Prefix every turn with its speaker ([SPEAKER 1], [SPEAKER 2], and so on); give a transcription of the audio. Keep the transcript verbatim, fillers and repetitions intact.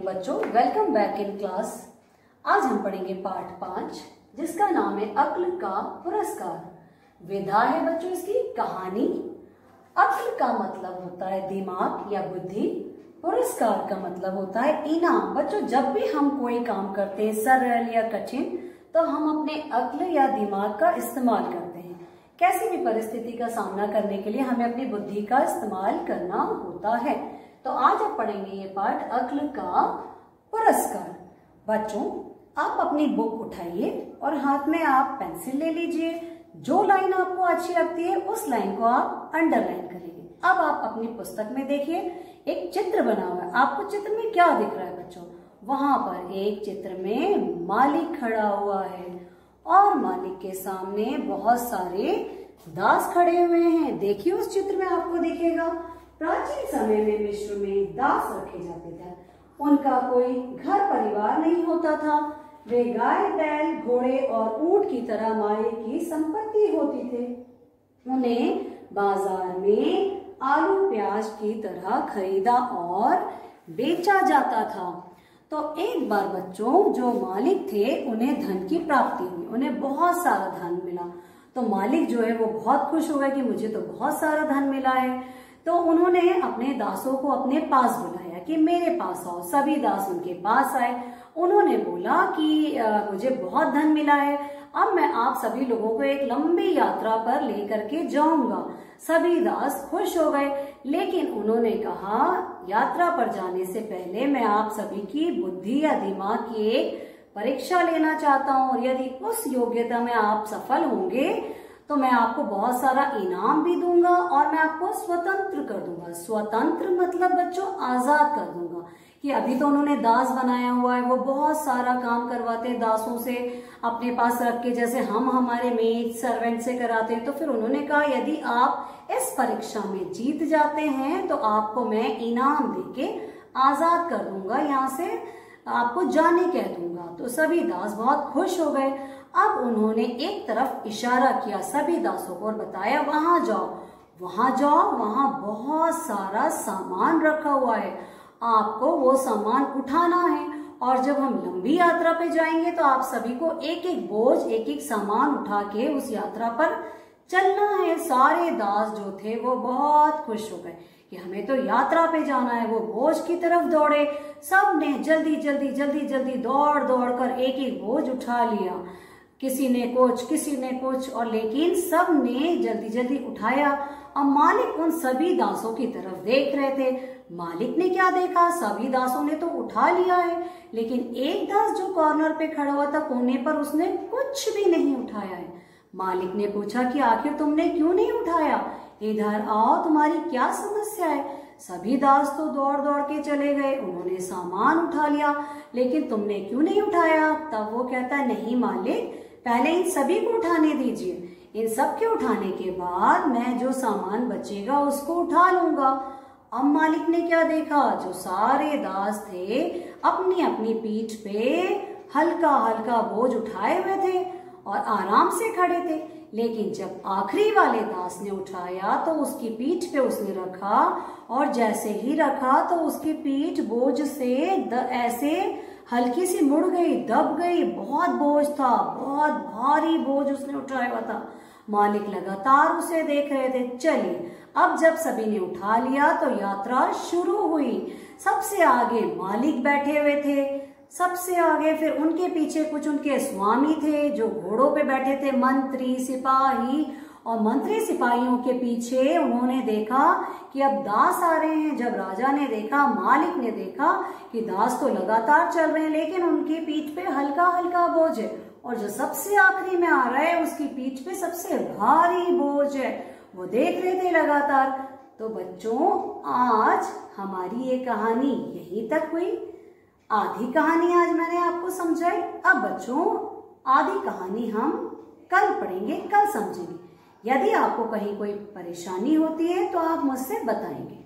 [SPEAKER 1] Morning बच्चों, welcome back in class. आज हम पढ़ेंगे पाठ पांच, जिसका नाम है अक्ल का पुरस्कार। विधा है बच्चों इसकी कहानी। अक्ल का मतलब होता है दिमाग या बुद्धि, पुरस्कार का मतलब होता है इनाम। बच्चों, जब भी हम कोई काम करते हैं सरल या कठिन, तो हम अपने अक्ल या दिमाग का इस्तेमाल करते हैं। कैसी भी परिस्थिति का सामना करने के लिए हमें अपनी बुद्धि का इस्तेमाल करना होता है। तो आज आप पढ़ेंगे ये पाठ अक्ल का पुरस्कार। बच्चों, आप अपनी बुक उठाइए और हाथ में आप पेंसिल ले लीजिए। जो लाइन आपको अच्छी लगती है उस लाइन को आप अंडरलाइन करिए। अब आप अपनी पुस्तक में देखिए, एक चित्र बना हुआ है। आपको चित्र में क्या दिख रहा है बच्चों? वहां पर एक चित्र में मालिक खड़ा हुआ है और मालिक के सामने बहुत सारे दास खड़े हुए हैं। देखिए उस चित्र में आपको दिखेगा, प्राचीन समय में मिस्र में दास रखे जाते थे। उनका कोई घर परिवार नहीं होता था। वे गाय, बैल, घोड़े और ऊंट की तरह मालिक की संपत्ति होती थे। उन्हें बाजार में आलू प्याज की तरह खरीदा और बेचा जाता था। तो एक बार बच्चों, जो मालिक थे उन्हें धन की प्राप्ति हुई, उन्हें बहुत सारा धन मिला। तो मालिक जो है वो बहुत खुश हो गए कि मुझे तो बहुत सारा धन मिला है। तो उन्होंने अपने दासों को अपने पास बुलाया कि मेरे पास आओ। सभी दास उनके पास आए। उन्होंने बोला कि आ, मुझे बहुत धन मिला है, अब मैं आप सभी लोगों को एक लंबी यात्रा पर लेकर के जाऊंगा। सभी दास खुश हो गए, लेकिन उन्होंने कहा यात्रा पर जाने से पहले मैं आप सभी की बुद्धि या दिमाग की एक परीक्षा लेना चाहता हूँ, और यदि उस योग्यता में आप सफल होंगे तो मैं आपको बहुत सारा इनाम भी दूंगा और मैं आपको स्वतंत्र कर दूंगा। स्वतंत्र मतलब बच्चों आजाद कर दूंगा। कि अभी तो उन्होंने दास बनाया हुआ है, वो बहुत सारा काम करवाते हैं दासों से अपने पास रख के, जैसे हम हमारे मेड सर्वेंट से कराते हैं। तो फिर उन्होंने कहा यदि आप इस परीक्षा में जीत जाते हैं तो आपको मैं इनाम देके आजाद कर दूंगा, यहाँ से आपको जाने कह दूंगा। तो सभी दास बहुत खुश हो गए। अब उन्होंने एक तरफ इशारा किया सभी दासों को और बताया वहां जाओ, वहां जाओ, वहां बहुत सारा सामान रखा हुआ है, आपको वो सामान उठाना है। और जब हम लंबी यात्रा पे जाएंगे तो आप सभी को एक एक बोझ, एक एक सामान उठा के उस यात्रा पर चलना है। सारे दास जो थे वो बहुत खुश हो गए कि हमें तो यात्रा पे जाना है। वो बोझ की तरफ दौड़े। सब ने जल्दी जल्दी जल्दी जल्दी दौड़ दौड़ कर एक एक बोझ उठा लिया। किसी ने कुछ, किसी ने कुछ, और लेकिन सब ने जल्दी जल्दी उठाया। अब मालिक उन सभी दासों की तरफ देख रहे थे। मालिक ने क्या देखा, सभी दासों ने तो उठा लिया है, लेकिन एक दास जो कॉर्नर पे खड़ा हुआ था कोने पर, उसने कुछ भी नहीं उठाया है। मालिक ने पूछा कि आखिर तुमने क्यों नहीं उठाया? इधर आओ, तुम्हारी क्या समस्या है? सभी दास तो दौड़ दौड़ के चले गए, उन्होंने सामान उठा लिया, लेकिन तुमने क्यों नहीं उठाया? तब वो कहता है नहीं मालिक, पहले इन सभी को उठाने दीजिए। इन सब के उठाने के बाद मैं जो सामान बचेगा उसको उठा लूंगा। अब मालिक ने क्या देखा, जो सारे दास थे अपनी अपनी पीठ पे हल्का हल्का बोझ उठाए हुए थे और आराम से खड़े थे। लेकिन जब आखिरी वाले दास ने उठाया तो उसकी पीठ पे उसने रखा, और जैसे ही रखा तो उसकी पीठ बोझ से द, ऐसे हल्की सी मुड़ गई, दब गई। बहुत बोझ था, बहुत भारी बोझ उसने उठाया हुआ था। मालिक लगातार उसे देख रहे थे। चलिए, अब जब सभी ने उठा लिया तो यात्रा शुरू हुई। सबसे आगे मालिक बैठे हुए थे, सबसे आगे, फिर उनके पीछे कुछ उनके स्वामी थे जो घोड़ों पे बैठे थे, मंत्री, सिपाही। और मंत्री सिपाहियों के पीछे उन्होंने देखा कि अब दास आ रहे हैं। जब राजा ने देखा, मालिक ने देखा कि दास तो लगातार चल रहे हैं, लेकिन उनकी पीठ पे हल्का हल्का बोझ है, और जो सबसे आखिरी में आ रहा है उसकी पीठ पे सबसे भारी बोझ है। वो देख रहे थे लगातार। तो बच्चों, आज हमारी ये कहानी यहीं तक हुई। आधी कहानी आज मैंने आपको समझाई। अब बच्चों, आधी कहानी हम कल पढ़ेंगे, कल समझेंगे। यदि आपको कहीं कोई परेशानी होती है तो आप मुझसे बताएंगे।